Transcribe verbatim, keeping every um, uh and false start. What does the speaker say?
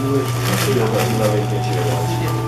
是会去原本那边天气的关系。